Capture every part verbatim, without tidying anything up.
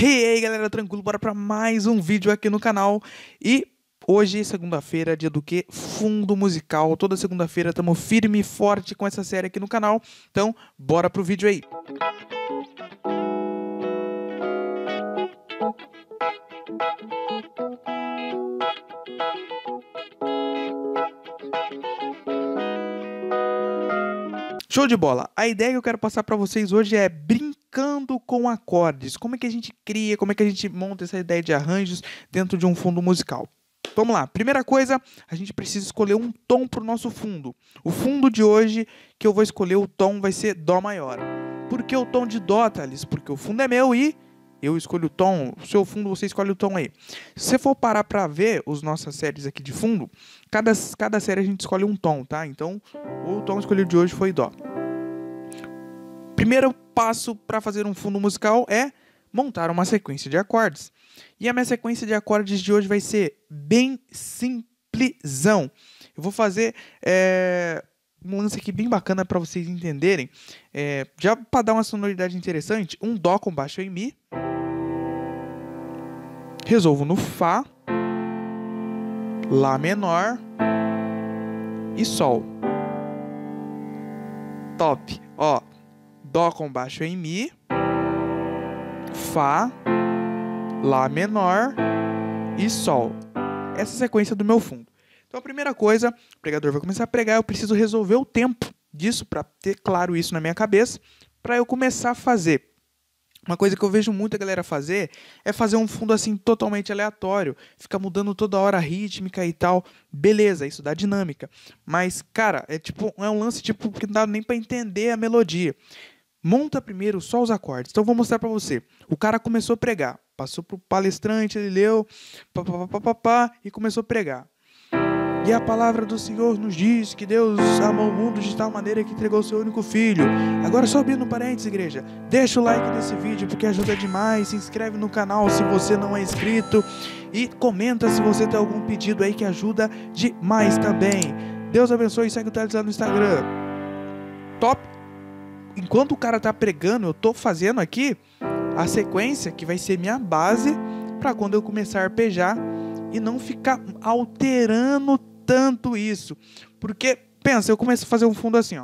E aí galera, tranquilo? Bora pra mais um vídeo aqui no canal. E hoje, segunda-feira, dia do quê? Fundo musical. Toda segunda-feira estamos firme e forte com essa série aqui no canal. Então, bora pro vídeo aí. Show de bola! A ideia que eu quero passar para vocês hoje é brincando com acordes. Como é que a gente cria, como é que a gente monta essa ideia de arranjos dentro de um fundo musical. Vamos lá, primeira coisa, a gente precisa escolher um tom para o nosso fundo. O fundo de hoje que eu vou escolher, o tom vai ser Dó maior. Por que o tom de Dó, Thales? Porque o fundo é meu e eu escolho o tom, o seu fundo você escolhe o tom aí. Se você for parar para ver as nossas séries aqui de fundo, cada, cada série a gente escolhe um tom, tá? Então, o tom escolhido de hoje foi Dó. Primeiro passo para fazer um fundo musical é montar uma sequência de acordes. E a minha sequência de acordes de hoje vai ser bem simplesão. Eu vou fazer é, um lance aqui bem bacana para vocês entenderem. É, já para dar uma sonoridade interessante, um Dó com baixo em Mi. Resolvo no Fá, Lá menor e Sol. Top! Ó, Dó com baixo em Mi, Fá, Lá menor e Sol. Essa é a sequência do meu fundo. Então a primeira coisa, o pregador vai começar a pregar, eu preciso resolver o tempo disso para ter claro isso na minha cabeça, para eu começar a fazer. Uma coisa que eu vejo muita galera fazer é fazer um fundo assim totalmente aleatório, ficar mudando toda hora a rítmica e tal. Beleza, isso dá dinâmica. Mas, cara, é tipo, é um lance tipo que não dá nem para entender a melodia. Monta primeiro só os acordes. Então eu vou mostrar para você. O cara começou a pregar, passou pro palestrante, ele leu, pá, pá, pá, pá, pá, e começou a pregar. E a palavra do Senhor nos diz que Deus amou o mundo de tal maneira que entregou o seu único filho. Agora só abrindo parênteses, igreja. Deixa o like nesse vídeo porque ajuda demais. Se inscreve no canal se você não é inscrito. E comenta se você tem algum pedido aí que ajuda demais também. Deus abençoe e segue o Thales lá no Instagram. Top! Enquanto o cara tá pregando, eu tô fazendo aqui a sequência que vai ser minha base para quando eu começar a arpejar e não ficar alterando tanto isso. Porque, pensa, eu começo a fazer um fundo assim, ó.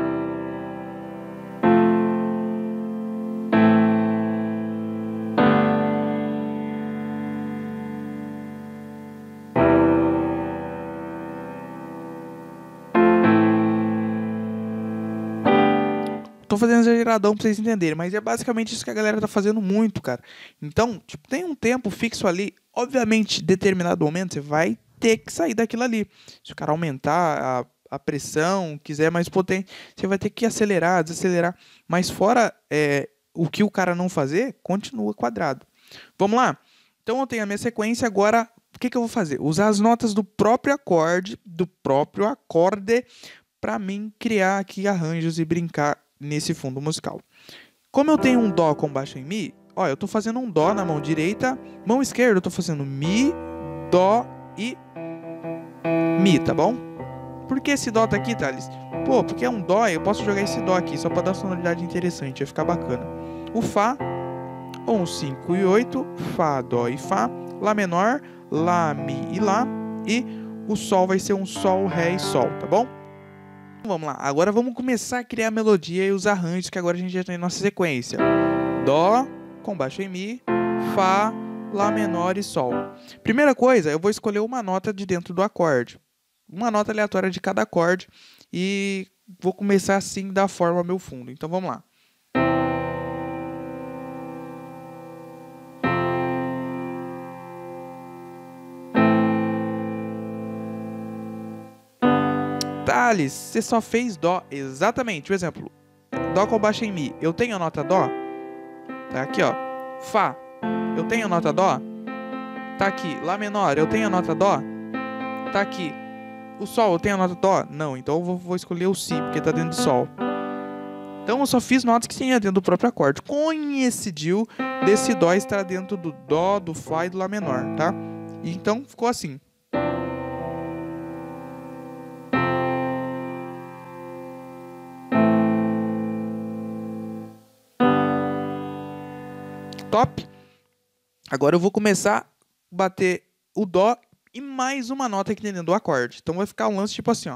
Tô fazendo exageradão pra vocês entenderem, mas é basicamente isso que a galera tá fazendo muito, cara. Então, tipo, tem um tempo fixo ali. Obviamente, em determinado momento, você vai ter que sair daquilo ali. Se o cara aumentar a, a pressão, quiser mais potente, você vai ter que acelerar, desacelerar. Mas fora é, o que o cara não fazer, continua quadrado. Vamos lá? Então, eu tenho a minha sequência. Agora, o que, que eu vou fazer? Usar as notas do próprio acorde, do próprio acorde, para mim criar aqui arranjos e brincar nesse fundo musical. Como eu tenho um Dó com baixo em Mi, ó, eu tô fazendo um Dó na mão direita, mão esquerda eu tô fazendo Mi, Dó e Mi, tá bom? Por que esse Dó tá aqui, Thales? Pô, porque é um Dó, eu posso jogar esse Dó aqui, só pra dar uma sonoridade interessante, vai ficar bacana. O Fá, um, cinco e oito, Fá, Dó e Fá, Lá menor, Lá, Mi e Lá, e o Sol vai ser um Sol, Ré e Sol, tá bom? Vamos lá, agora vamos começar a criar a melodia e os arranjos que agora a gente já tem em nossa sequência. Dó com baixo em Mi, Fá, Lá menor e Sol. Primeira coisa, eu vou escolher uma nota de dentro do acorde. Uma nota aleatória de cada acorde e vou começar assim da forma meu fundo. Então vamos lá. Thales, você só fez Dó. Exatamente, o exemplo. Dó com baixo em Mi. Eu tenho a nota Dó? Tá aqui, ó. Fá. Eu tenho a nota Dó? Tá aqui. Lá menor. Eu tenho a nota Dó? Tá aqui. O Sol, eu tenho a nota Dó? Não. Então eu vou, vou escolher o Si, porque tá dentro de Sol. Então eu só fiz notas que tinha dentro do próprio acorde. Coincidiu desse Dó estar dentro do Dó, do Fá e do Lá menor, tá? E então ficou assim. Top. Agora eu vou começar a bater o dó e mais uma nota aqui dentro do acorde. Então vai ficar um lance tipo assim, ó.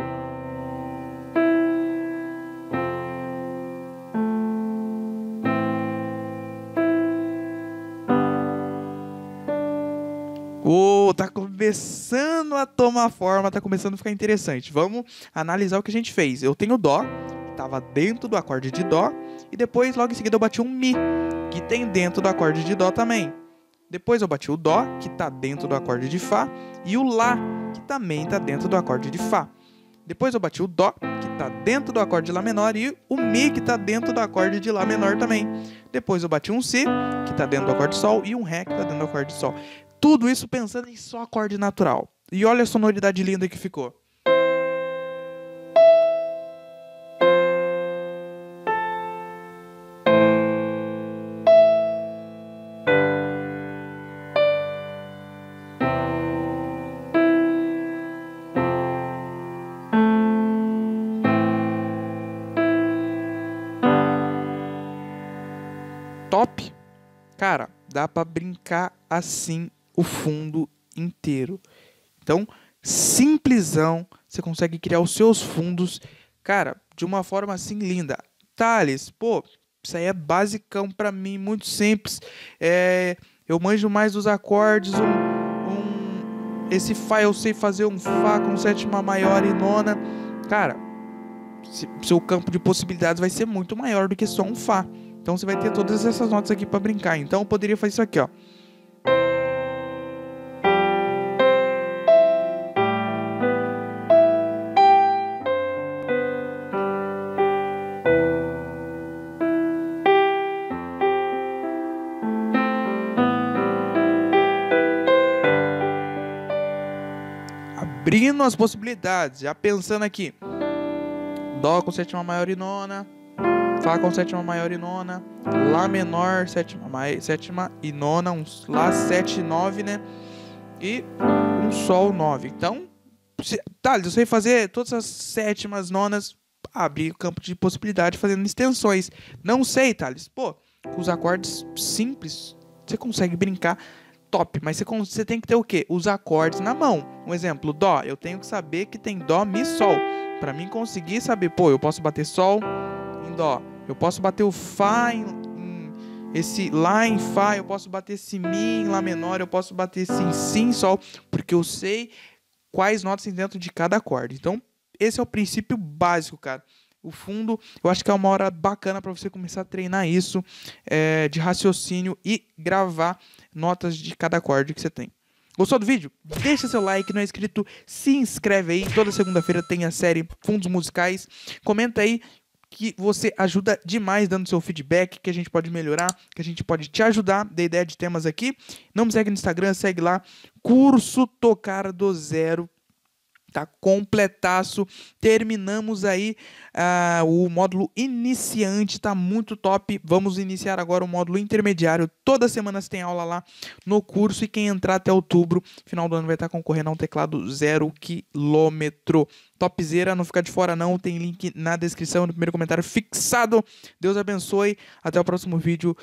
Oh, tá começando a tomar forma, tá começando a ficar interessante. Vamos analisar o que a gente fez. Eu tenho dó, que estava dentro do acorde de dó, e depois logo em seguida eu bati um mi, que tem dentro do acorde de dó também. Depois eu bati o dó, que está dentro do acorde de fá, e o lá, que também está dentro do acorde de fá. Depois eu bati o dó, que está dentro do acorde de lá menor, e o mi, que está dentro do acorde de lá menor também. Depois eu bati um si, que está dentro do acorde de sol, e um ré, que está dentro do acorde de sol. Tudo isso pensando em só acorde natural. E olha a sonoridade linda que ficou. Top? Cara, dá pra brincar assim o fundo inteiro. Então, simplesão, você consegue criar os seus fundos, cara, de uma forma assim linda. Thales, pô, isso aí é basicão pra mim, muito simples. É, eu manjo mais dos acordes, um, um, esse Fá eu sei fazer um Fá com sétima maior e nona. Cara, se, seu campo de possibilidades vai ser muito maior do que só um Fá. Então você vai ter todas essas notas aqui pra brincar. Então eu poderia fazer isso aqui, ó. Abrindo as possibilidades, já pensando aqui. Dó com sétima maior e nona. Fá com sétima maior e nona. Lá menor, sétima, sétima e nona. Um Lá sete, nove, né? E um Sol nove. Então, tá, eu sei fazer todas as sétimas, nonas. Abrir o campo de possibilidade fazendo extensões. Não sei, Thales. Pô, com os acordes simples, você consegue brincar. Top, mas você, você tem que ter o quê? Os acordes na mão. Um exemplo, Dó. Eu tenho que saber que tem Dó, Mi, Sol. Pra mim conseguir saber, pô, eu posso bater Sol em Dó. Eu posso bater o Fá em, em esse Lá em Fá. Eu posso bater esse Mi em Lá menor. Eu posso bater esse em Si em Sol. Porque eu sei quais notas tem dentro de cada acorde. Então, esse é o princípio básico, cara. O fundo, eu acho que é uma hora bacana para você começar a treinar isso é, de raciocínio e gravar notas de cada acorde que você tem. Gostou do vídeo? Deixa seu like, não é inscrito, se inscreve aí. Toda segunda-feira tem a série Fundos Musicais. Comenta aí que você ajuda demais dando seu feedback, que a gente pode melhorar, que a gente pode te ajudar, dê ideia de temas aqui. Não me segue no Instagram, segue lá, Curso Tocar do Zero. Tá completaço, terminamos aí uh, o módulo iniciante, tá muito top. Vamos iniciar agora o módulo intermediário. Toda semana você tem aula lá no curso e quem entrar até outubro, final do ano, vai estar concorrendo a um teclado zero quilômetro. Topzera, não fica de fora não, tem link na descrição, no primeiro comentário fixado. Deus abençoe, até o próximo vídeo.